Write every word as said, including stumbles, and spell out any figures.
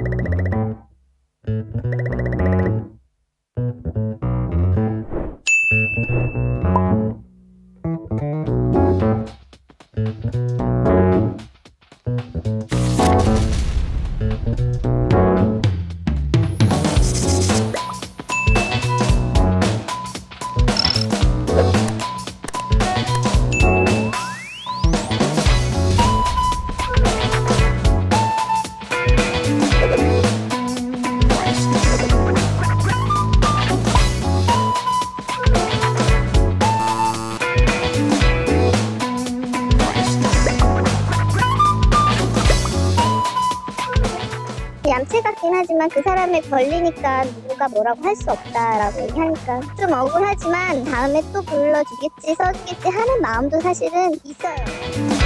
얌체 같긴 하지만 그 사람의 권리니까 누가 뭐라고 할 수 없다라고 얘기하니까 좀 억울하지만 다음에 또 불러주겠지 써주겠지 하는 마음도 사실은 있어요.